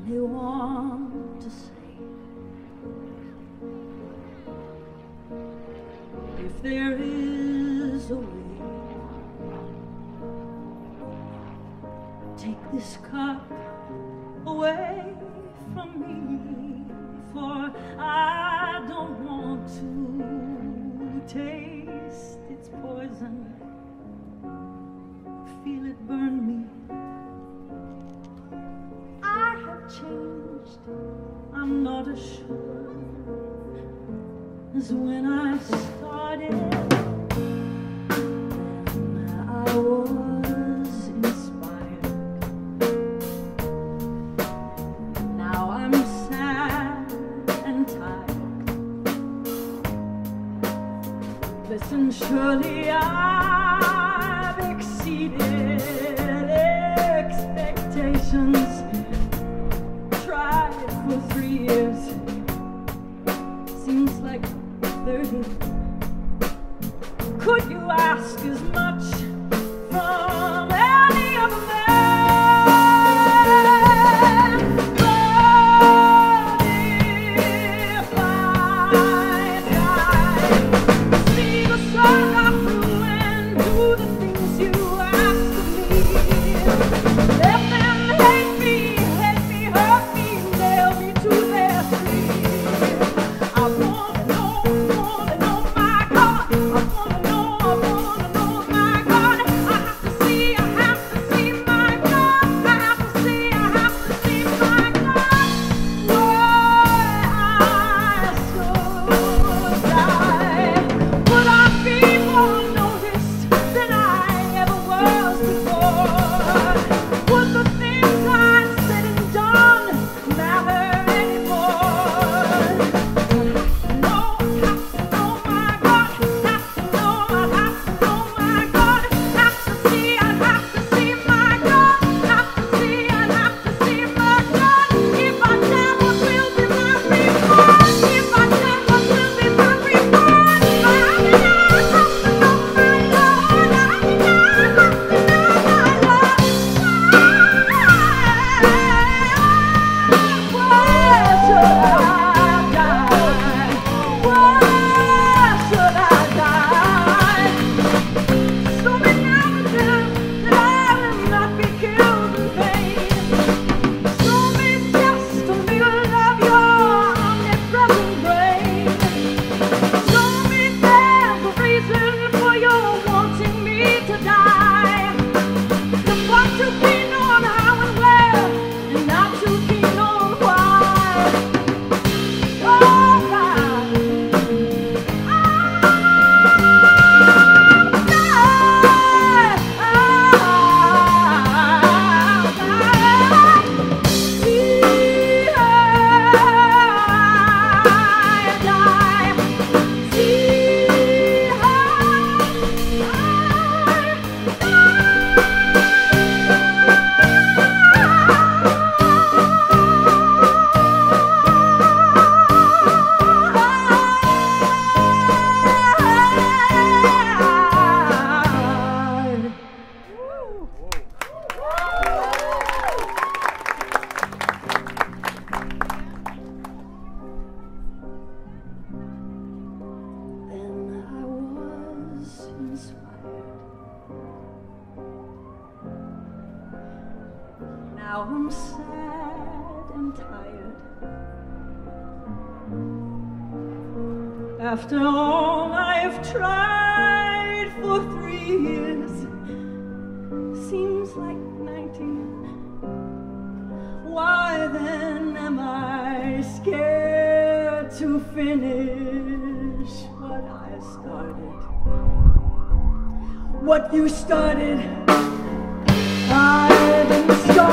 I want to say, if there is a way, take this cup away from me, for I don't want to taste its poison, feel it burn me. I have changed, I'm not as sure as when I started. Then I was inspired. Now I'm sad and tired. Listen, surely I've exceeded expectations. Tried for 3 years, seems like 30. Could you ask as much from any other man? But if I die, see the sun come through and do the things you ask of me. Let them hate me, hurt me, nail me to their tree. I wanna know, my God. I wanna know, my God. I have to see my God. I have to see my God. Why I should die. Would I be more noticed than I ever was before? Would the things I said and done matter anymore? Have to know my God. Have to know my God. Have to see my God. Have to see my God. If I die, what will be my reward? If I die, what will be my reward? I have to know my Lord. I have to know my Lord. Why should I die? Why should I die? So many hours that I will not be killed in vain. Show me just a little of your omnipresent grace. Show me there's a reason for your wanting me to die. You're far too keen on how and where, and not too keen on why. Oh, God. Then I was inspired. Now I'm sad and tired. After all I've tried for 3 years, seems like 19. Why then am I scared to finish what I started? What you started, I didn't start.